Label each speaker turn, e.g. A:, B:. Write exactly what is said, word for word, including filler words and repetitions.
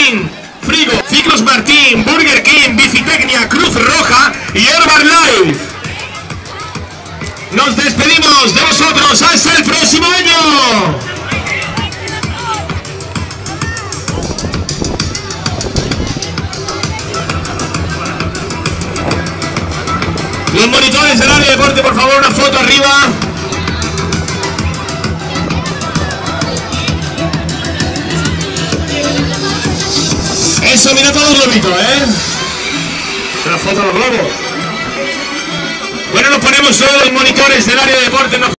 A: King, Frigo, Ciclos Martín, Burger King, Bicitecnia, Cruz Roja y Herbalife. Nos despedimos de vosotros hasta el próximo año. Los monitores del área de deporte, por favor, una foto arriba. Eso, mira todos los globitos, ¿eh? Una foto de los globos. Bueno, nos ponemos todos los monitores del área de deporte.